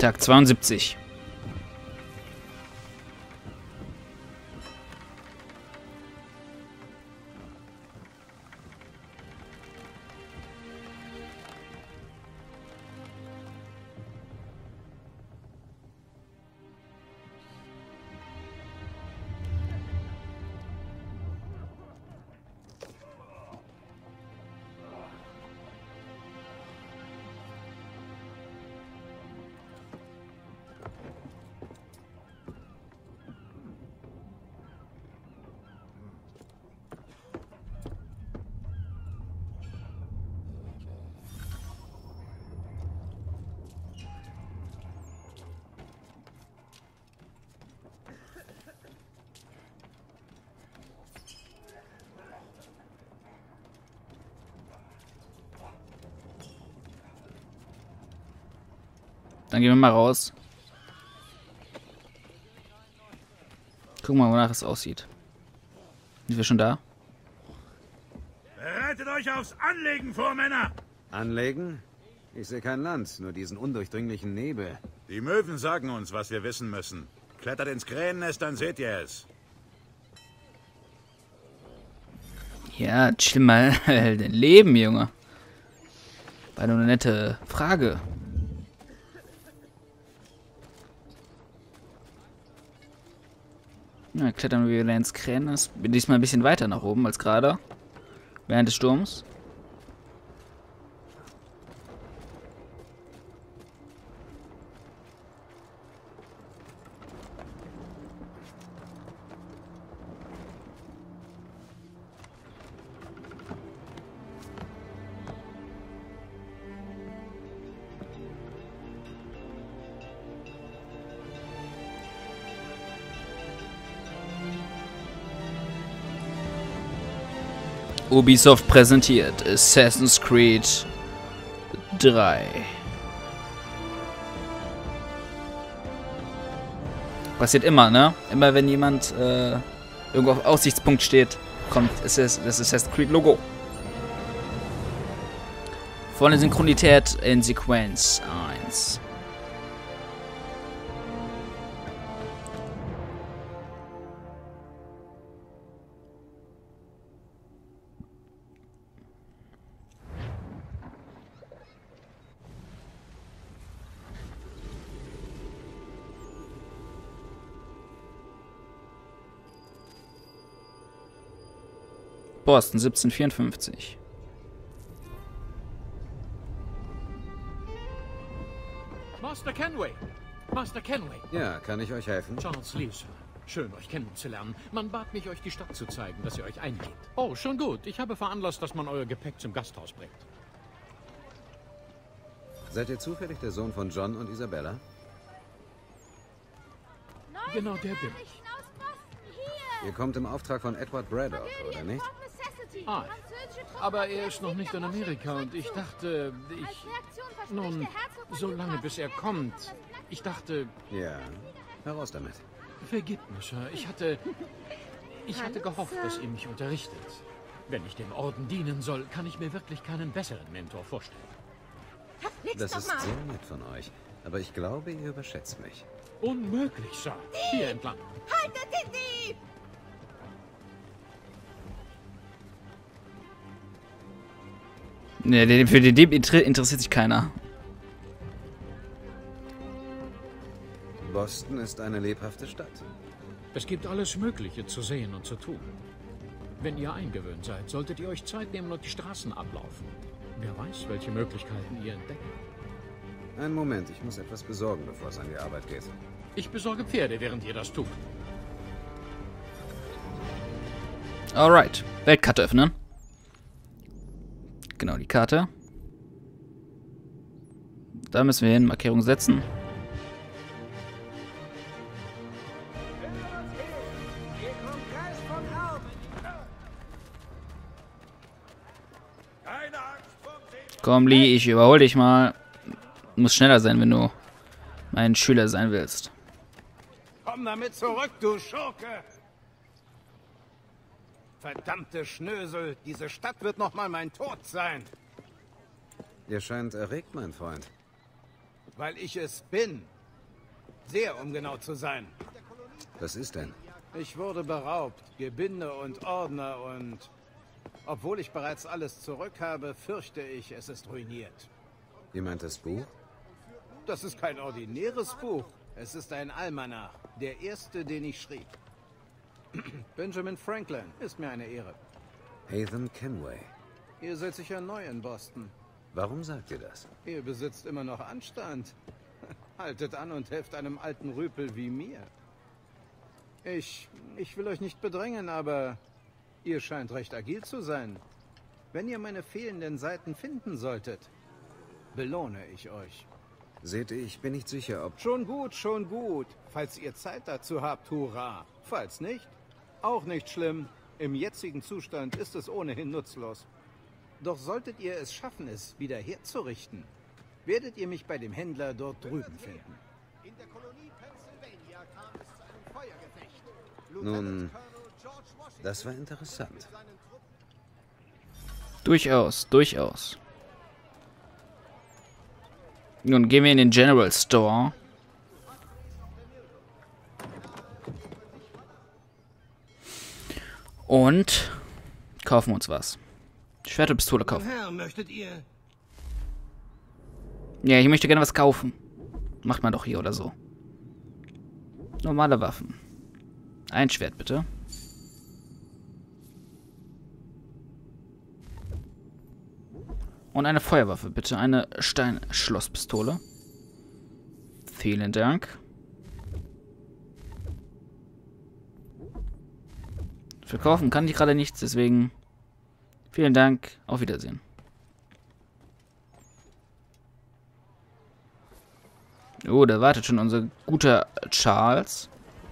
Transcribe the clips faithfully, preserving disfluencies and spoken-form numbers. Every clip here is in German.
Tag zweiundsiebzig. Dann gehen wir mal raus. Gucken wir mal, wonach es aussieht. Sind wir schon da? Bereitet euch aufs Anlegen vor, Männer! Anlegen? Ich sehe kein Land, nur diesen undurchdringlichen Nebel. Die Möwen sagen uns, was wir wissen müssen. Klettert ins Krähennest, dann seht ihr es. Ja, chill mal dein Leben, Junge. War nur eine nette Frage. Ja, klettern wir wieder ins Krähennest. Bin diesmal ein bisschen weiter nach oben als gerade. Während des Sturms. Ubisoft präsentiert Assassin's Creed drei. Passiert immer, ne? Immer wenn jemand äh, irgendwo auf Aussichtspunkt steht, kommt das Assassin's Creed Logo. Volle Synchronität in Sequenz eins. Boston siebzehnhundertvierundfünfzig. Master Kenway! Master Kenway! Ja, kann ich euch helfen? Charles Lee, Sir. Schön, euch kennenzulernen. Man bat mich, euch die Stadt zu zeigen, dass ihr euch eingeht. Oh, schon gut. Ich habe veranlasst, dass man euer Gepäck zum Gasthaus bringt. Seid ihr zufällig der Sohn von John und Isabella? Genau der bin ich. Ihr kommt im Auftrag von Edward Braddock, oder nicht? Ah, aber er ist noch nicht in Amerika und ich dachte, ich... Nun, so lange bis er kommt. Ich dachte... Ja, heraus damit. Vergib mir, Sir. Ich hatte... Ich hatte gehofft, dass ihr mich unterrichtet. Wenn ich dem Orden dienen soll, kann ich mir wirklich keinen besseren Mentor vorstellen. Das ist sehr nett von euch, aber ich glaube, ihr überschätzt mich. Unmöglich, Sir. Hier entlang. Haltet den Dieb! Ne, für den Dieb interessiert sich keiner. Boston ist eine lebhafte Stadt. Es gibt alles Mögliche zu sehen und zu tun. Wenn ihr eingewöhnt seid, solltet ihr euch Zeit nehmen und die Straßen ablaufen. Wer weiß, welche Möglichkeiten ihr entdeckt. Einen Moment, ich muss etwas besorgen, bevor es an die Arbeit geht. Ich besorge Pferde, während ihr das tut. Alright. Weltkarte öffnen. Genau, die Karte. Da müssen wir hin, Markierung setzen. Komm, Lee, ich überhole dich mal. Muss schneller sein, wenn du mein Schüler sein willst. Komm damit zurück, du Schurke! Verdammte Schnösel, diese Stadt wird noch mal mein Tod sein. Ihr scheint erregt, mein Freund. Weil ich es bin. Sehr, um genau zu sein. Was ist denn? Ich wurde beraubt, Gebinde und Ordner und... Obwohl ich bereits alles zurück habe, fürchte ich, es ist ruiniert. Ihr meint das Buch? Das ist kein ordinäres Buch. Es ist ein Almanach. Der erste, den ich schrieb. Benjamin Franklin, ist mir eine Ehre. Hatham Kenway. Ihr seid sicher neu in Boston. Warum sagt ihr das? Ihr besitzt immer noch Anstand. Haltet an und helft einem alten Rüpel wie mir. Ich... ich will euch nicht bedrängen, aber... ihr scheint recht agil zu sein. Wenn ihr meine fehlenden Seiten finden solltet, belohne ich euch. Seht ihr, ich bin nicht sicher, ob... Schon gut, schon gut. Falls ihr Zeit dazu habt, hurra. Falls nicht, auch nicht schlimm. Im jetzigen Zustand ist es ohnehin nutzlos. Doch solltet ihr es schaffen, es wieder herzurichten, werdet ihr mich bei dem Händler dort drüben finden. In der Kolonie Pennsylvania kam es zu einem Feuergefecht. Nun, das war interessant. Durchaus, durchaus. Nun gehen wir in den General Store. Und kaufen uns was. Schwert und Pistole kaufen. Herr, möchtet ihr? Ja, ich möchte gerne was kaufen. Macht man doch hier oder so. Normale Waffen. Ein Schwert, bitte. Und eine Feuerwaffe, bitte. Eine Steinschlosspistole. Vielen Dank. Verkaufen kann ich gerade nichts, deswegen vielen Dank. Auf Wiedersehen. Oh, da wartet schon unser guter Charles.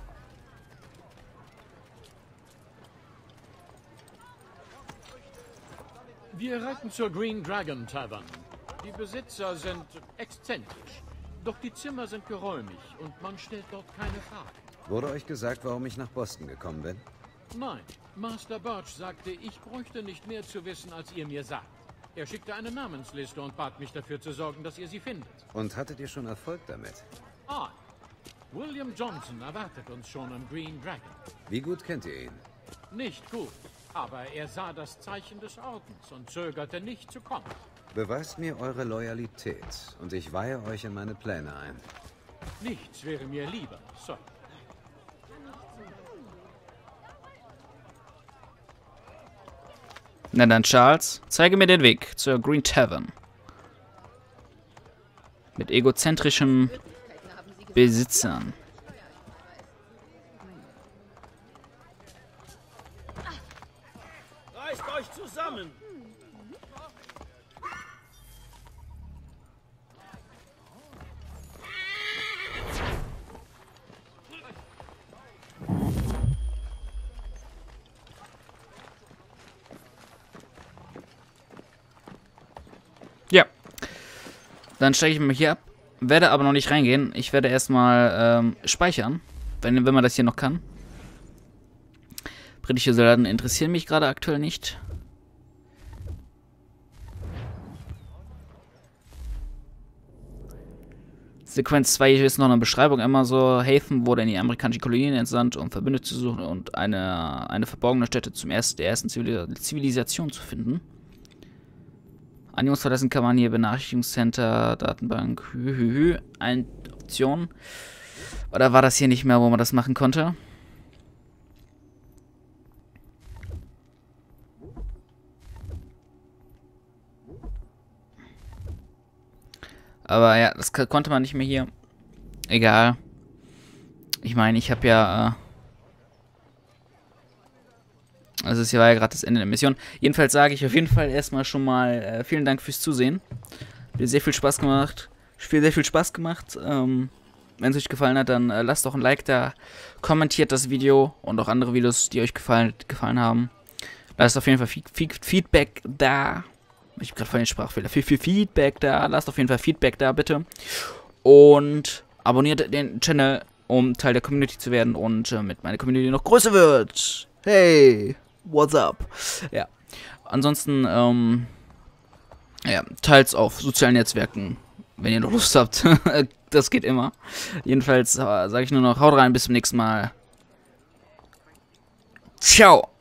Wir reiten zur Green Dragon Tavern. Die Besitzer sind exzentrisch. Doch die Zimmer sind geräumig und man stellt dort keine Fragen. Wurde euch gesagt, warum ich nach Boston gekommen bin? Nein, Master Birch sagte, ich bräuchte nicht mehr zu wissen, als ihr mir sagt. Er schickte eine Namensliste und bat mich dafür zu sorgen, dass ihr sie findet. Und hattet ihr schon Erfolg damit? Ah, William Johnson erwartet uns schon am Green Dragon. Wie gut kennt ihr ihn? Nicht gut, aber er sah das Zeichen des Ordens und zögerte nicht zu kommen. Beweist mir eure Loyalität und ich weihe euch in meine Pläne ein. Nichts wäre mir lieber, Sir. Na dann, Charles, zeige mir den Weg zur Green Tavern. Mit egozentrischen Besitzern. Reißt euch zusammen! Ja. Dann steige ich mal hier ab. Werde aber noch nicht reingehen. Ich werde erstmal ähm, speichern. Wenn, wenn man das hier noch kann. Britische Soldaten interessieren mich gerade aktuell nicht. Sequenz zwei, hier ist noch eine Beschreibung. Immer so, Hatham wurde in die amerikanischen Kolonien entsandt, um Verbündete zu suchen und eine, eine verborgene Stätte zum ersten, der ersten Zivilisation zu finden. Annehmungsverlassen kann man hier Benachrichtigungscenter, Datenbank, hü, hü, hü, eine Option. Oder war das hier nicht mehr, wo man das machen konnte? Aber ja, das konnte man nicht mehr hier. Egal. Ich meine, ich habe ja... Äh Also es hier war ja gerade das Ende der Mission. Jedenfalls sage ich auf jeden Fall erstmal schon mal äh, vielen Dank fürs Zusehen. Hat mir sehr viel Spaß gemacht. Viel, sehr viel Spaß gemacht. Ähm, Wenn es euch gefallen hat, dann äh, lasst doch ein Like da. Kommentiert das Video und auch andere Videos, die euch gefallen, gefallen haben. Lasst auf jeden Fall Fe Fe Feedback da. Ich habe gerade vorhin den Sprachfehler. Viel, viel Feedback da. Lasst auf jeden Fall Feedback da, bitte. Und abonniert den Channel, um Teil der Community zu werden und äh, mit meiner Community noch größer wird. Hey! What's up? Ja. Ansonsten, ähm, ja, teils auf sozialen Netzwerken Wenn ihr noch Lust habt. Das geht immer. Jedenfalls äh, sage ich nur noch, haut rein, bis zum nächsten Mal. Ciao.